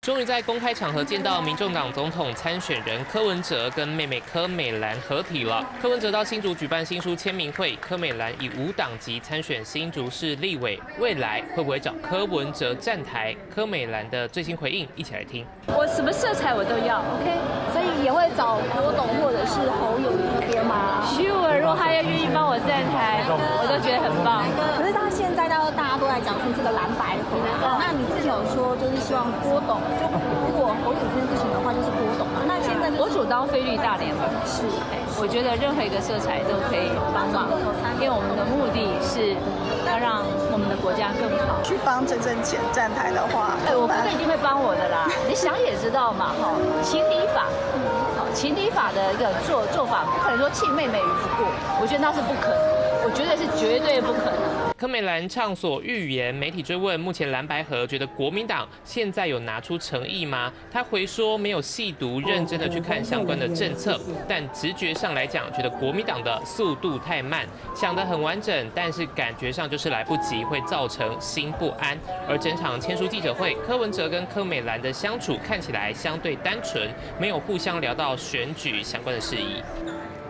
终于在公开场合见到民众党总统参选人柯文哲跟妹妹柯美兰合体了。柯文哲到新竹举办新书签名会，柯美兰以无党籍参选新竹市立委，未来会不会找柯文哲站台？柯美兰的最新回应，一起来听。 我什么色彩我都要 ，OK， 所以也会找郭董或者是侯友宜那边吗 ？Sure， 如果他要愿意帮我站台，我都觉得很棒。 可是到现在，大家都在讲出这个蓝白合，那你之前有说就是希望郭董。就如果侯友这件事情的话，就是郭董嘛。那现在我主张菲律大联盟，是，我觉得任何一个色彩都可以帮忙，因为我们的目的是要让我们的国家更好。 去帮郑正前站台的话， 我哥哥一定会帮我的啦。你想也知道嘛，哈，情理法，情理法的一个做法，不可能说弃妹妹于不顾，我觉得那是不可能，我觉得是绝对不可能。 柯美兰畅所欲言，媒体追问目前蓝白合觉得国民党现在有拿出诚意吗？他回说没有细读认真的去看相关的政策，但直觉上来讲，觉得国民党的速度太慢，想得很完整，但是感觉上就是来不及，会造成心不安。而整场签书记者会，柯文哲跟柯美兰的相处看起来相对单纯，没有互相聊到选举相关的事宜。